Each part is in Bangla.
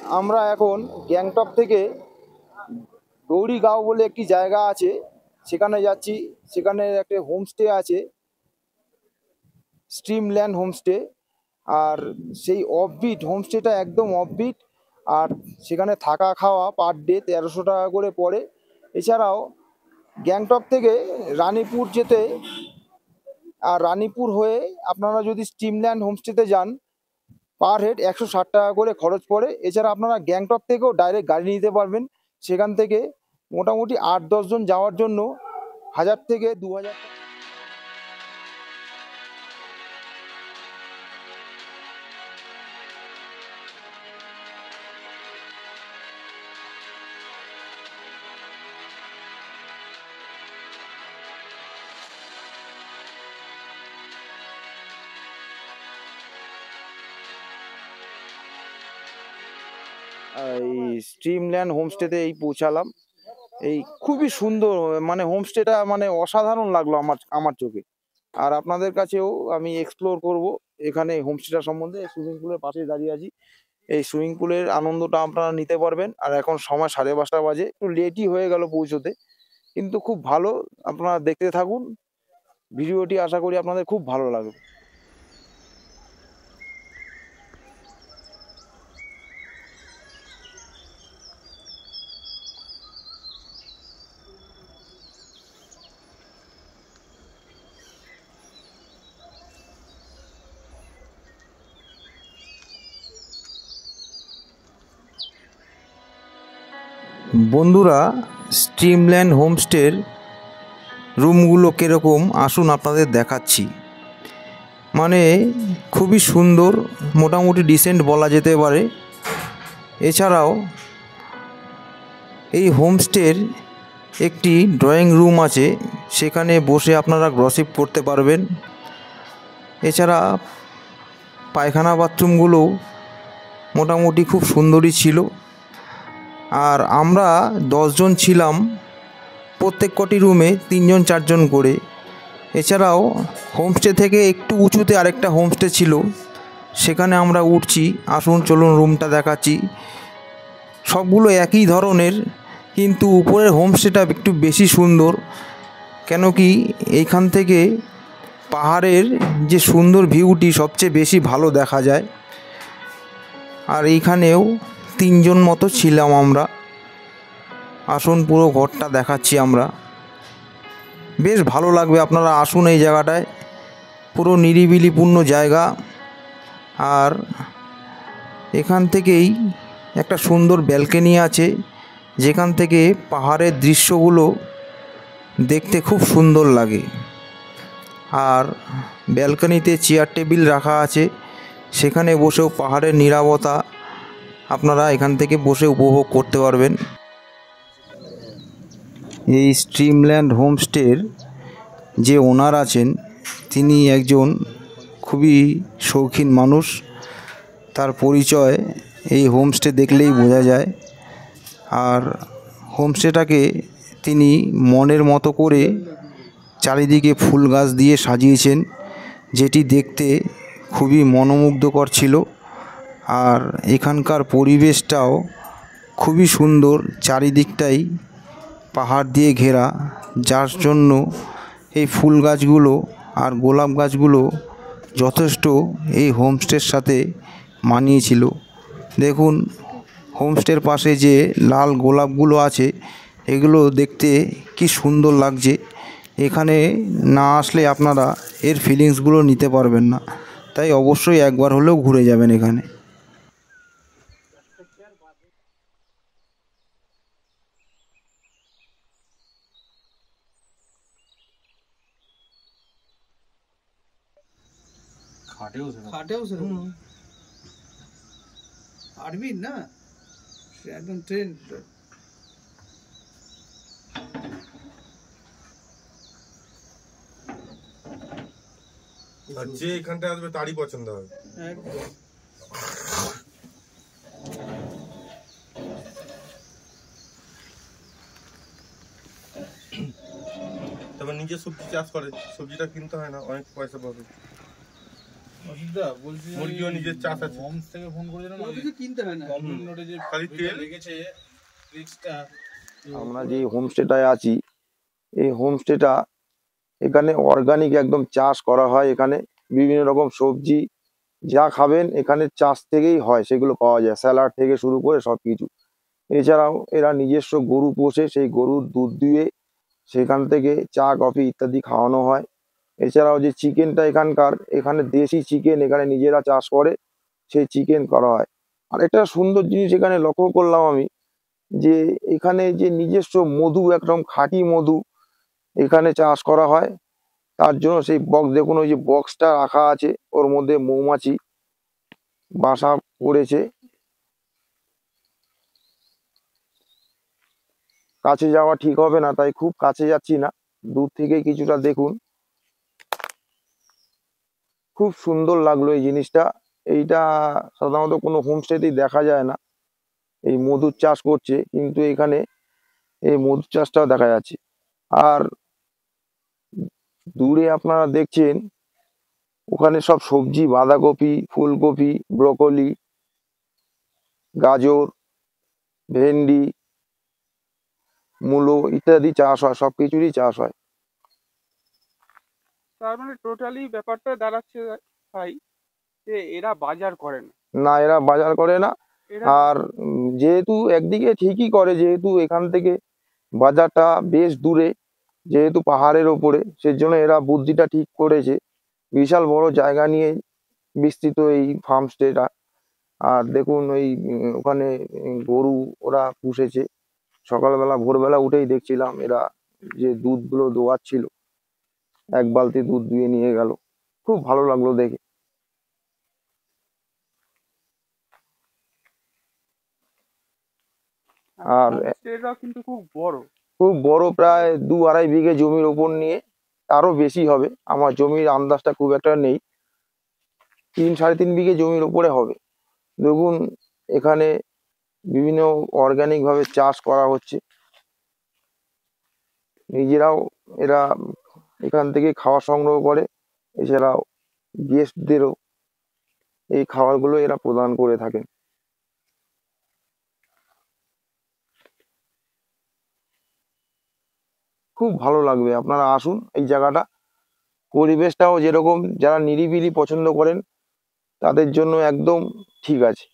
আমরা এখন গ্যাংটক থেকে গৌরীগাঁও বলে একটি জায়গা আছে, সেখানে যাচ্ছি। সেখানে একটা হোমস্টে আছে, স্ট্রিমল্যান্ড হোমস্টে। আর সেই অফবিট হোমস্টেটা একদম অফবিট। আর সেখানে থাকা খাওয়া পার ডে 1300 টাকা করে পড়ে। এছাড়াও গ্যাংটক থেকে রানীপুর যেতে, আর রানীপুর হয়ে আপনারা যদি স্ট্রিমল্যান্ড হোমস্টেতে যান, পার হেড 160 টাকা করে খরচ পড়ে। এছাড়া আপনারা গ্যাংটক থেকেও ডাইরেক্ট গাড়ি নিতে পারবেন। সেখান থেকে মোটামুটি 8-10 জন যাওয়ার জন্য 1000 থেকে 2000 টাকা। এই স্ট্রিমল্যান্ড হোমস্টেতে পৌঁছালাম। খুবই সুন্দর, মানে হোমস্টেটা মানে অসাধারণ লাগলো আমার চোখে। আর আপনাদের কাছেও আমি এক্সপ্লোর করব এখানে হোমস্টেটা সম্বন্ধে। সুইমিং পুলের পাশে দাঁড়িয়ে আছি, এই সুইমিং পুলের আনন্দটা আপনারা নিতে পারবেন। আর এখন সময় 5:30 বাজে, একটু লেটই হয়ে গেল পৌঁছতে, কিন্তু খুব ভালো। আপনারা দেখতে থাকুন ভিডিওটি, আশা করি আপনাদের খুব ভালো লাগবে। বন্ধুরা, স্ট্রিমল্যান্ড হোমস্টের রুমগুলো কীরকম আসুন আপনাদের দেখাচ্ছি। মানে খুবই সুন্দর, মোটামুটি ডিসেন্ট বলা যেতে পারে। এছাড়াও এই হোমস্টের একটি ড্রয়িং রুম আছে, সেখানে বসে আপনারা গসিপ করতে পারবেন। এছাড়া পায়খানা বাথরুমগুলো মোটামুটি খুব সুন্দরই ছিল। আর আমরা 10 জন ছিলাম, প্রত্যেক কটি রুমে 3-4 জন করে। এছাড়াও হোমস্টে থেকে একটু উঁচুতে আরেকটা হোমস্টে ছিল, সেখানে আমরা উঠছি। আসুন চলুন রুমটা দেখাচ্ছি। সবগুলো একই ধরনের, কিন্তু উপরের হোমস্টেটা একটু বেশি সুন্দর। কেন কি এইখান থেকে পাহাড়ের যে সুন্দর ভিউটি সবচেয়ে বেশি ভালো দেখা যায়। আর এইখানেও 3 জন মতো ছিলাম আমরা। আসুন পুরো ঘরটা দেখাচ্ছি আমরা, বেশ ভালো লাগবে। আপনারা আসুন এই জায়গাটায়, পুরো নিরিবিলিপূর্ণ জায়গা। আর এখান থেকেই একটা সুন্দর ব্যালকনি আছে, যেখান থেকে পাহাড়ের দৃশ্যগুলো দেখতে খুব সুন্দর লাগে। আর ব্যালকনিতে চেয়ার টেবিল রাখা আছে, সেখানে বসেও পাহাড়ের নীরবতা আপনারা এখান থেকে বসে উপভোগ করতে পারবেন। এই স্ট্রিমল্যান্ড হোমস্টের যে ওনার আছেন, তিনি একজন খুবই শৌখিন মানুষ। তার পরিচয় এই হোমস্টে দেখলেই বোঝা যায়। আর হোমস্টেটাকে তিনি মনের মতো করে চারিদিকে ফুল গাছ দিয়ে সাজিয়েছেন, যেটি দেখতে খুবই মনোমুগ্ধকর ছিল। আর এখানকার পরিবেশটাও খুবই সুন্দর, চারিদিকটাই পাহাড় দিয়ে ঘেরা, যার জন্য এই ফুল গাছগুলো আর গোলাপ গাছগুলো যথেষ্ট এই হোমস্টের সাথে মানিয়েছিল। দেখুন হোমস্টের পাশে যে লাল গোলাপগুলো আছে, এগুলো দেখতে কি সুন্দর লাগছে। এখানে না আসলে আপনারা এর ফিলিংসগুলো নিতে পারবেন না, তাই অবশ্যই একবার হলেও ঘুরে যাবেন এখানে। খাটেও সেরকম আর্মি না, একদম ট্রেন। যে এখানটা আসবে তারই পছন্দ হবে। তবে নিজে সবজি চাষ করে, সবজিটা কিনতে হয় না, অনেক পয়সা পাবে। অসুবিধা বলছি মুরগিও নিজের চাষ আছে। হোমস থেকে ফোন করেছিলাম না, কিছু কিনতে হয় না, কমপ্লিট নোটে যে খালি তেল। লেগেছে রিক্সটা। আমরা যে হোমস্টেটায় আছি, এই হোমস্টেটা এখানে অর্গানিক একদম চাষ করা হয়। এখানে বিভিন্ন রকম সবজি যা খাবেন এখানে চাষ থেকেই হয়, সেগুলো পাওয়া যায়, স্যালাড থেকে শুরু করে সব কিছু। এছাড়াও এরা নিজস্ব গরু পোষে, সেই গরুর দুধ দিয়ে সেখান থেকে চা কফি ইত্যাদি খাওয়ানো হয়। এছাড়াও যে চিকেনটা এখানে দেশি চিকেন এখানে নিজেরা চাষ করে, সেই চিকেন করা হয়। আর একটা সুন্দর জিনিস এখানে লক্ষ্য করলাম আমি, যে এখানে যে নিজস্ব মধু, একদম খাঁটি মধু এখানে চাষ করা হয়। তার জন্য সেই বক্স দেখুন, ওই যে বক্সটা রাখা আছে ওর মধ্যে মৌমাছি বাসা করেছে। কাছে যাওয়া ঠিক হবে না, তাই খুব কাছে যাচ্ছি না, দূর থেকেই কিছুটা দেখুন। খুব সুন্দর লাগলো এই জিনিসটা। এইটা সাধারণত কোনো হোমস্টেতেই দেখা যায় না, এই মধুর চাষ করছে, কিন্তু এখানে এই মধুর চাষটাও দেখা যাচ্ছে। আর দূরে আপনারা দেখছেন ওখানে সব সবজি, বাঁধাকপি, ফুলকপি, ব্রকলি, গাজর, ভেন্ডি, মূলো ইত্যাদি চাষ হয়, সব কিছুরই চাষ হয়। তার মানে টোটালি ব্যাপারটা দাঁড়াচ্ছে ভাই যে এরা বাজার করে না। না, এরা বাজার করে না। এরা আর যেহেতু একদিকে ঠিকই করে, যেহেতু এখান থেকে বাজারটা বেশ দূরে, যেহেতু পাহাড়ের ওপরে, সেজন্য এরা বুদ্ধিটা ঠিক করেছে। বিশাল বড় জায়গা নিয়ে বিস্তৃত এই ফার্ম স্টেটা। আর দেখুন ওই ওখানে গরু ওরা পুষেছে। সকালবেলা ভোরবেলা উঠেই দেখছিলাম এরা যে দুধগুলো দোয়াচ্ছিল, এক বালতি দুধ দুয়ে নিয়ে গেল। খুব ভালো লাগলো দেখে। আর হোমস্টেটাও কিন্তু খুব বড়। খুব বড়, প্রায় 2-2.5 বিঘে জমির ওপর নিয়ে, আরো বেশি হবে, আমার জমির আন্দাজটা খুব একটা নেই, 3-3.5 বিঘে জমির উপরে হবে। দেখুন এখানে বিভিন্ন অর্গানিক ভাবে চাষ করা হচ্ছে। নিজেরাও এরা এখান থেকে খাওয়া সংগ্রহ করে, এছাড়াও গেস্টদেরও এই খাবারগুলো এরা প্রদান করে থাকেন। খুব ভালো লাগবে, আপনারা আসুন এই জায়গাটা। পরিবেশটাও যেরকম, যারা নিরিবিলি পছন্দ করেন তাদের জন্য একদম ঠিক আছে।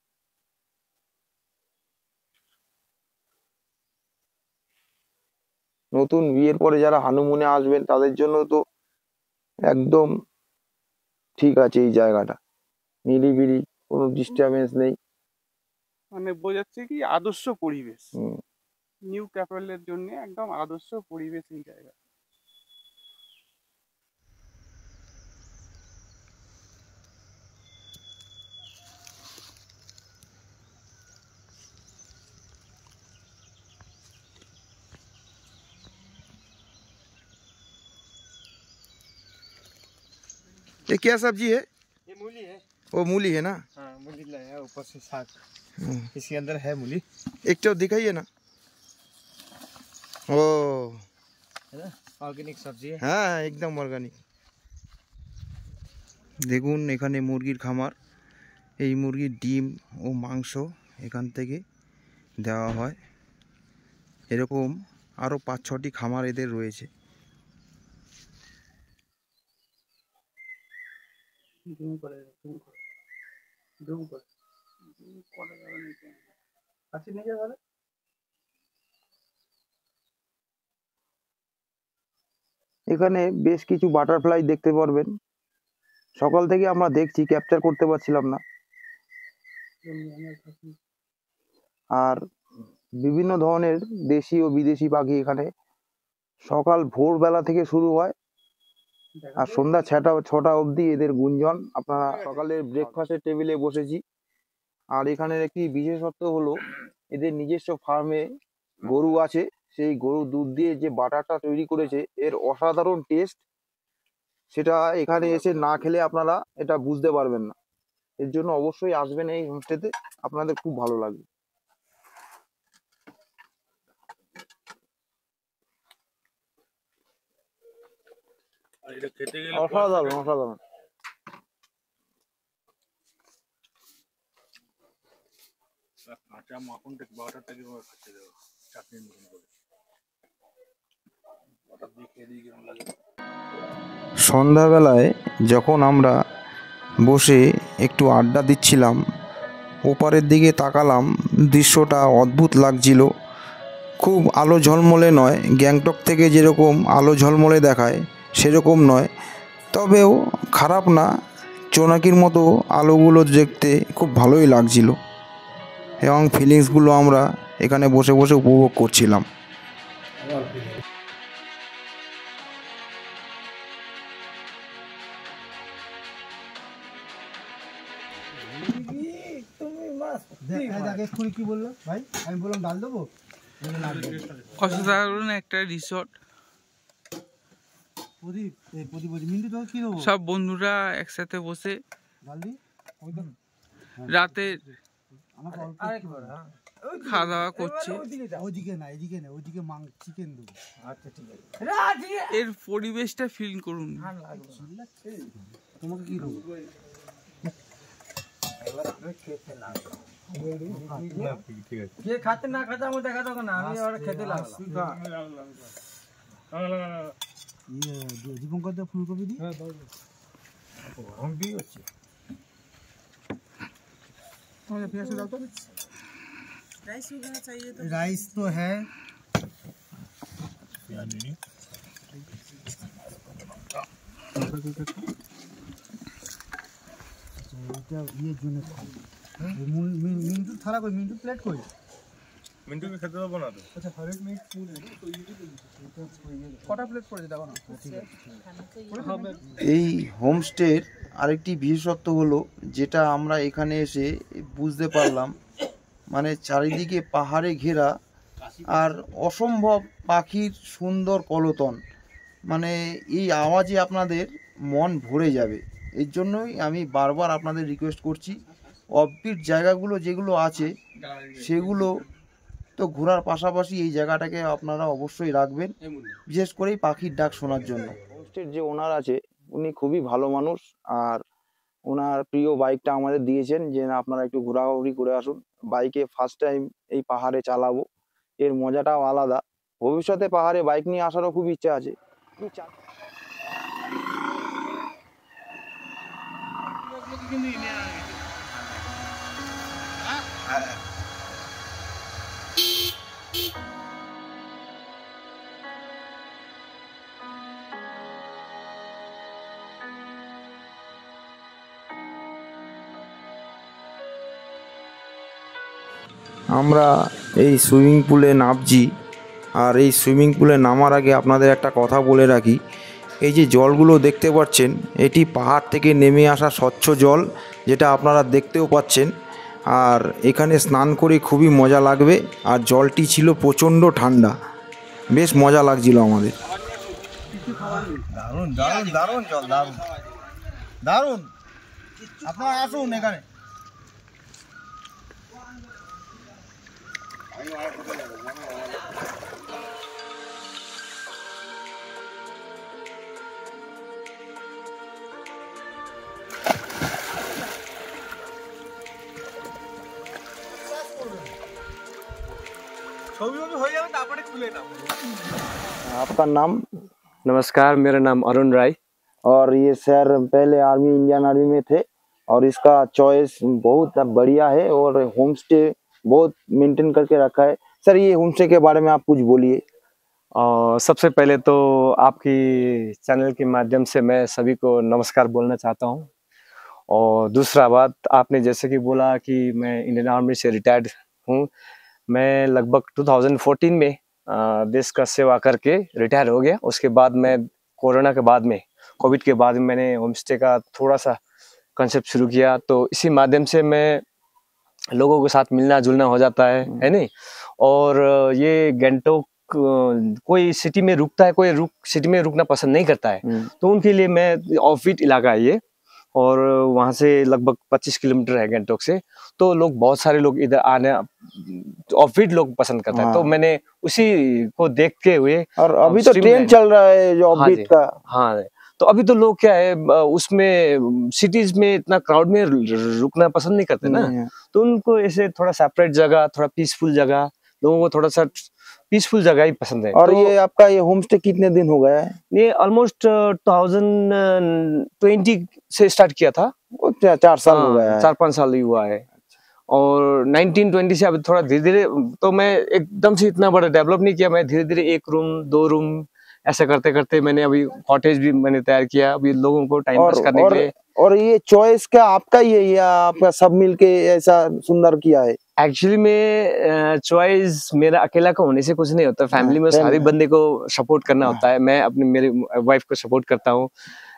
নতুন বিয়ের পরে যারা হানিমুনে আসবেন তাদের জন্য তো একদম ঠিক আছে এই জায়গাটা, নিরিবিলি, কোনো ডিস্টারবেন্স নেই। মানে বোঝাচ্ছে কি আদর্শ পরিবেশ, হুম। নিউ ক্যাপিটালের জন্য একদম আদর্শ পরিবেশ এই জায়গা। ये क्या सब्जी है? ये मूली है। वो मूली है ना? हाँ मूली लाया है, ऊपर से साग हम्म। इसके अंदर है मूली, एक तो दिखाइए ना। ओ है ना, ऑर्गेनिक सब्जी है। হ্যাঁ, একদম অর্গানিক। দেখুন এখানে মুরগির খামার, এই মুরগির ডিম ও মাংস এখান থেকে দেওয়া হয়। এরকম আরও 5-6টি খামার এদের রয়েছে। জুম করে জুম করে জুম করে করা যাবে না, কাছে নিয়ে যাবে। এখানে বেশ কিছু বাটারফ্লাই দেখতে পারবেন। সকাল থেকে আমরা দেখছি, ক্যাপচার করতে পারছিলাম না। আর বিভিন্ন ধরনের দেশি ও বিদেশি পাখি এখানে সকাল ভোরবেলা থেকে শুরু হয়, আর সন্ধ্যা 6টা অবধি এদের গুঞ্জন। আপনারা সকালের ব্রেকফাস্টের টেবিলে বসেছি। আর এখানের একটি বিশেষত্ব হলো এদের নিজস্ব ফার্মে গরু আছে, সেই গরুর দুধ দিয়ে যে বাটারটা তৈরি করেছে এর অসাধারণ টেস্ট। সেটা এখানে এসে না খেলে আপনারা এটা বুঝতে পারবেন না। এর জন্য অবশ্যই আসবেন এই হোমস্টেতে, আপনাদের খুব ভালো লাগবে। আর এটা খেতে গেলে অসাধারণ, অসাধারণ। কাঁচা মাখনটা 12টার থেকে খাচ্ছে দেবো চাটনির মতন করে ওটা দেখে দিই কেমন লাগে। সন্ধ্যাবেলায় যখন আমরা বসে একটু আড্ডা দিচ্ছিলাম, ওপারের দিকে তাকালাম, দৃশ্যটা অদ্ভুত লাগছিল। খুব আলো ঝলমলে নয়, গ্যাংটক থেকে যেরকম আলো ঝলমলে দেখায় সেরকম নয়, তবেও খারাপ না। জোনাকির মতো আলোগুলো দেখতে খুব ভালোই লাগছিল এবং ফিলিংসগুলো আমরা এখানে বসে বসে উপভোগ করছিলাম। কি বললো ভাই? আমি বললাম ডাল দেবো, অসাধারণ একটা রিসোর্ট। প্রদীপ মিন্টু তো কি দেবো? সব বন্ধুরা একসাথে বসে ডাল দি রাতে আমাকে খাওয়া দাওয়া করছে। ওইদিকে না, এদিকে না, ওইদিকে চিকেন দেবো। আচ্ছা ঠিক আছে। এর পরিবেশটা ফিল করুন। তোমাকে কি দেবো? কে খাতে না খাতে আমি দেখা দেবো না, আমি ওরা খেতে লাগলাম। দীপঙ্কর দা ফুলকপি দি। हम भी अच्छे राइस तो है, ये जो मिंटू थाला कोई, मिंटू प्लेट कोई, मिंटू के खेते देबो ना तो अच्छा हर एक में फूल है तो ये কটা প্লেট পড়ে দেখো না। এই হোমস্টের আরেকটি বিশেষত্ব হলো, যেটা আমরা এখানে এসে বুঝতে পারলাম, মানে চারিদিকে পাহাড়ে ঘেরা আর অসম্ভব পাখির সুন্দর কলতান, মানে এই আওয়াজে আপনাদের মন ভরে যাবে। এর জন্যই আমি বারবার আপনাদের রিকোয়েস্ট করছি, অফবিট জায়গাগুলো যেগুলো আছে সেগুলো তো ঘোরার পাশাপাশি এই জায়গাটাকে আপনারা অবশ্যই রাখবেন, বিশেষ করে পাখির ডাক শোনার জন্য। হোমস্টের যে ওনার আছে উনি খুবই ভালো মানুষ, আর ওনার প্রিয় বাইকটা আমাদের দিয়েছেন যে না আপনারা একটু ঘোরাঘুরি করে আসুন। বাইকে ফার্স্ট টাইম এই পাহাড়ে চালাবো, এর মজাটাও আলাদা। ভবিষ্যতে পাহাড়ে বাইক নিয়ে আসারও খুব ইচ্ছা আছে। আমরা এই সুইমিং পুলে নামছি, আর এই সুইমিং পুলে নামার আগে আপনাদের একটা কথা বলে রাখি, এই যে জলগুলো দেখতে পাচ্ছেন এটি পাহাড় থেকে নেমে আসা স্বচ্ছ জল, যেটা আপনারা দেখতেও পাচ্ছেন। আর এখানে স্নান করে খুবই মজা লাগবে, আর জলটি ছিল প্রচণ্ড ঠান্ডা, বেশ মজা লাগছিল আমাদের। দারুন দারুন দারুন জল, দারুন দারুন। আপনারা আসুন এখানে। आपका नाम? नमस्कार, मेरा नाम अरुण राय। और ये सर पहले आर्मी, इंडियन आर्मी में थे, और इसका चॉइस बहुत बढ़िया है और होम स्टे बहुत मेंटेन करके रखा है। सर ये होम स्टे के बारे में आप कुछ बोलिए। सबसे पहले तो आपकी चैनल के माध्यम से मैं सभी को नमस्कार बोलना चाहता हूं। और दूसरा बात, आपने जैसे कि बोला कि मैं इंडियन आर्मी से रिटायर्ड हूं। मैं लगभग 2014 में देश का सेवा करके रिटायर हो गया। उसके बाद मैं कोविड के बाद मैंने होम स्टे का थोड़ा सा कंसेप्ट शुरू किया, तो इसी माध्यम से मैं लोगों के साथ मिलना जुलना हो जाता है नहीं। और ये गैंगटॉक कोई सिटी में रुकता है, कोई सिटी में रुकना पसंद नहीं करता है, तो उनके लिए मैं ऑफबीट इलाका है ये, और वहाँ से लगभग 25 किलोमीटर है गैंगटॉक से, तो लोग बहुत सारे लोग इधर आने ऑफबीट लोग पसंद करता है। तो मैंने उसी को देखते हुए, और अभी तो ट्रेंड चल रहा है जो ऑफबीट का। हाँ, तो अभी तो लोग क्या है उसमें सिटीज में इतना क्राउड में रुकना पसंद नहीं करते ना, नहीं, तो उनको ऐसे थोड़ा सेपरेट जगह, थोड़ा पीसफुल जगह, लोगों को थोड़ा सा पीसफुल जगह ही पसंद है। और तो ये आपका ये होम स्टे कितने दिन हो गया है? ये ऑलमोस्ट 2020 से स्टार्ट किया था। वो 4 साल हो गया है। 4-5 साल ही हुआ है। और 1920 से अभी थोड़ा धीरे धीरे, तो मैं एकदम से इतना बड़ा डेवलप नहीं किया, मैं धीरे धीरे 1 रूम 2 रूम ऐसा करते करते मैंने अभी कॉटेज भी मैंने तैयार किया, अभी लोगों को टाइम पास करने के लिए। और ये चॉइस क्या आपका ही है या आपका सब मिलके ऐसा सुंदर किया है? एक्चुअली में चॉइस मेरा अकेला का होने से कुछ नहीं होता, फैमिली में सारे बंदे को सपोर्ट करना होता है। मैं अपने मेरे वाइफ को सपोर्ट करता हूँ,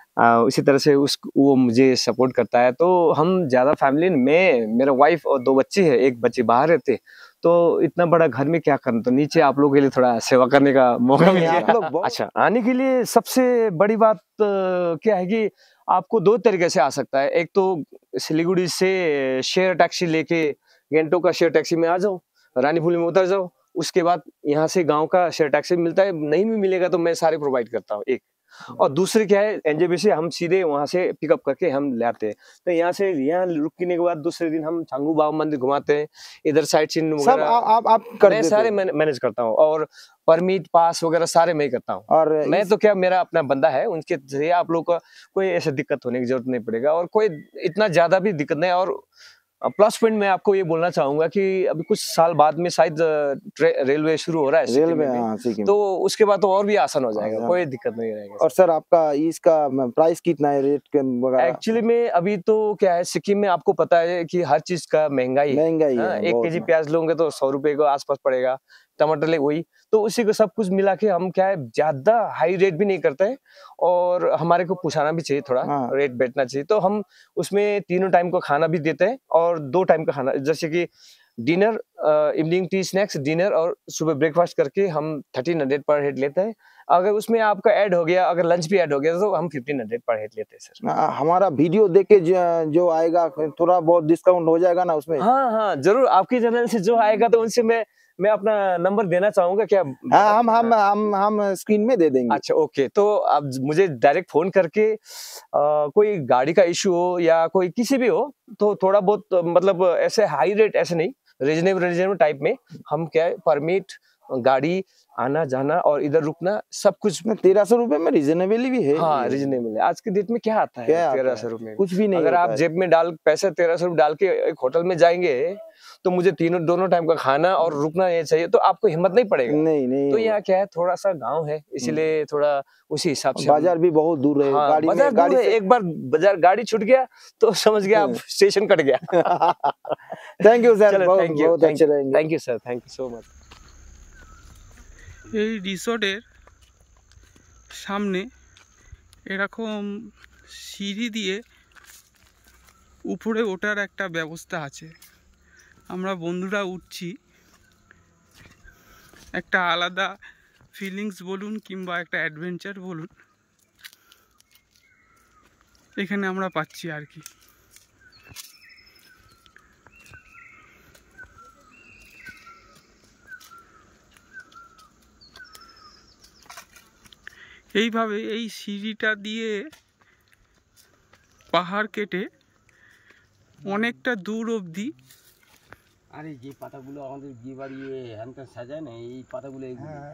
इसी तरह से वो मुझे सपोर्ट करता है। तो हम ज्यादा फैमिली, मैं, मेरा वाइफ और 2 बच्चे हैं, 1 बच्चे बाहर रहते, तो इतना बड़ा घर में क्या करना, तो नीचे आप लोगों के लिए थोड़ा सेवा करने का मौका मिल गया। अच्छा, आने के लिए सबसे बड़ी बात क्या है कि आपको 2 तरीके से आ सकता है। एक तो सिलीगुड़ी से शेयर टैक्सी लेके गैंगटोक का शेयर टैक्सी में आ जाओ, रानीपुल में उतर जाओ, उसके बाद यहाँ से गांव का शेयर टैक्सी मिलता है, नहीं भी मिलेगा तो मैं सारे प्रोवाइड करता हूँ। एक और दूसरे क्या है, एनजेबी से हम सीधे वहां से पिकअप करके हम ले आते हैं। तो यहाँ रुकने के बाद दूसरे दिन हम छांगू बाबा मंदिर घुमाते हैं, इधर साइड सीन सब आप कर मैं सारे मैनेज करता हूँ, और परमिट पास वगैरह सारे मैं ही करता हूँ। और मैं तो क्या, मेरा अपना बंदा है, उनके जरिए आप लोग को कोई ऐसे दिक्कत होने की जरूरत नहीं पड़ेगा, और कोई इतना ज्यादा भी दिक्कत नहीं। और प्लस पॉइंट मैं आपको ये बोलना चाहूंगा कि अभी कुछ साल बाद में शायद रेलवे शुरू हो रहा है रेलवे, सिक्किम, तो उसके बाद तो और भी आसान हो जाएगा, कोई दिक्कत नहीं रहेगा। और सर आपका इसका प्राइस कितना है, रेट के वगैरह? एक्चुअली में अभी तो क्या है, सिक्किम में आपको पता है कि हर चीज का महंगाई है। 1 केजी प्याज लोगे तो 100 रुपए के आसपास पड़ेगा, टमाटर ले वही, तो उसी को सब कुछ मिला के हम क्या है, ज्यादा हाई रेट भी नहीं करते हैं, और हमारे को पूछाना भी चाहिए, थोड़ा रेट बैठना चाहिए। तो हम उसमें 3 टाइम का खाना भी देते हैं, और 2 टाइम का खाना, जैसे कि dinner, evening tea snacks, dinner और सुबह ब्रेकफास्ट करके हम 1300 पर हेड लेते हैं। अगर उसमें आपका ऐड हो गया, अगर लंच भी ऐड हो गया, तो हम 1500 पर हेड लेते हैं सर। हमारा वीडियो देख के जो आएगा थोड़ा बहुत डिस्काउंट हो जाएगा ना उसमें? हाँ, जरूर, आपके चैनल से जो आएगा तो उनसे मैं अपना नंबर देना चाहूंगा क्या? हाँ, हम स्क्रीन में दे देंगे। अच्छा, ओके, तो आप मुझे डायरेक्ट फोन करके कोई गाड़ी का इशू हो या कोई किसी भी हो, तो थोड़ा बहुत मतलब ऐसे हाई रेट ऐसे नहीं, रीजनेबल टाइप में हम क्या है, परमिट, गाड़ी आना जाना और इधर रुकना सब कुछ 1300 रुपए में रीजनेबल भी है। हाँ, रीजनेबल है। आज के डेट में क्या आता है 1300 रुपए, कुछ भी नहीं। अगर आप जेब में पैसे 1300 रुपए डाल के एक होटल में जाएंगे, तो मुझे दोनों टाइम का खाना और रुकना ये चाहिए, तो आपको हिम्मत नहीं पड़ेगा। नहीं तो यहाँ क्या है, थोड़ा सा गांव है, इसलिए थोड़ा उसी हिसाब से। बाजार भी बहुत दूर है। हाँ, गाड़ी से एक बार बाजार गाड़ी छूट गया तो समझ गया आप स्टेशन कट गया। थैंक यू सर, बहुत अच्छे रहेंगे। Thank you sir, thank you so much. এই রিসোর্টের সামনে এরকম সিঁড়ি দিয়ে উপরে ওঠার একটা ব্যবস্থা আছে। আমরা বন্ধুরা উঠছি, একটা আলাদা ফিলিংস বলুন কিংবা একটা অ্যাডভেঞ্চার বলুন, এখানে আমরা পাচ্ছি আর কি। এইভাবে এই সিঁড়িটা দিয়ে পাহাড় কেটে অনেকটা দূর অবধি। আরে যে পাতাগুলো আমাদের বিয়ে বাড়ি হ্যানত্যান সাজায় না, এই পাতাগুলো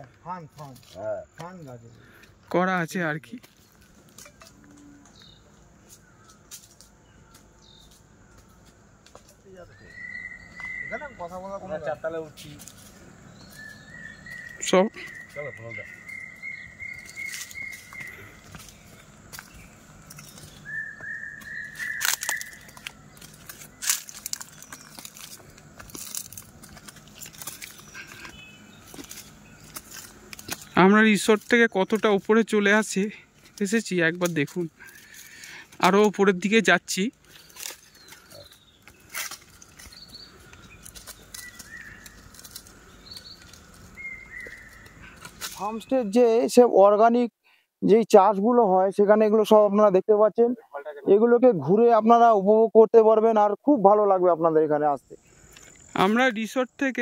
করা আছে আর কি। আমরা 4 তলায় উঠছি সব। চলো ফোনটা আমরা রিসোর্ট থেকে কতটা উপরে চলে এসেছি একবার দেখুন। আরও উপরের দিকে যাচ্ছি। ফার্মস্টের যে সব অর্গানিক যেই চাষগুলো হয় সেখানে এগুলো সব আপনারা দেখতে পাচ্ছেন, এগুলোকে ঘুরে আপনারা উপভোগ করতে পারবেন, আর খুব ভালো লাগবে আপনাদের এখানে আসতে। আমরা রিসোর্ট থেকে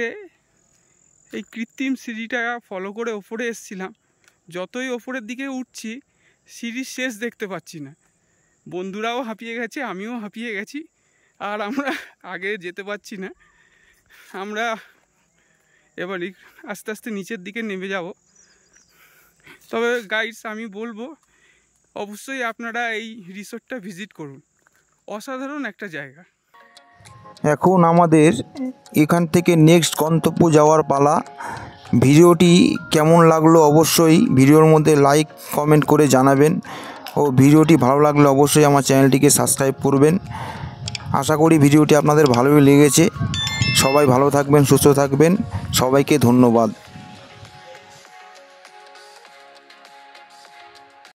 এই কৃত্রিম সিঁড়িটা ফলো করে ওপরে এসেছিলাম। যতই ওপরের দিকে উঠছি সিঁড়ির শেষ দেখতে পাচ্ছি না। বন্ধুরাও হাঁপিয়ে গেছে, আমিও হাঁপিয়ে গেছি, আর আমরা আগে যেতে পারছি না। আমরা এবার আস্তে আস্তে নিচের দিকে নেমে যাব। তবে গাইডস আমি বলবো অবশ্যই আপনারা এই রিসোর্টটা ভিজিট করুন, অসাধারণ একটা জায়গা। এখন আমাদের এখান থেকে নেক্সট গন্তব্য যাওয়ার পালা। ভিডিওটি কেমন লাগলো অবশ্যই ভিডিওর মধ্যে লাইক কমেন্ট করে জানাবেন, ও ভিডিওটি ভালো লাগলে অবশ্যই আমার চ্যানেলটিকে সাবস্ক্রাইব করবেন। আশা করি ভিডিওটি আপনাদের ভালোই লেগেছে। সবাই ভালো থাকবেন, সুস্থ থাকবেন, সবাইকে ধন্যবাদ।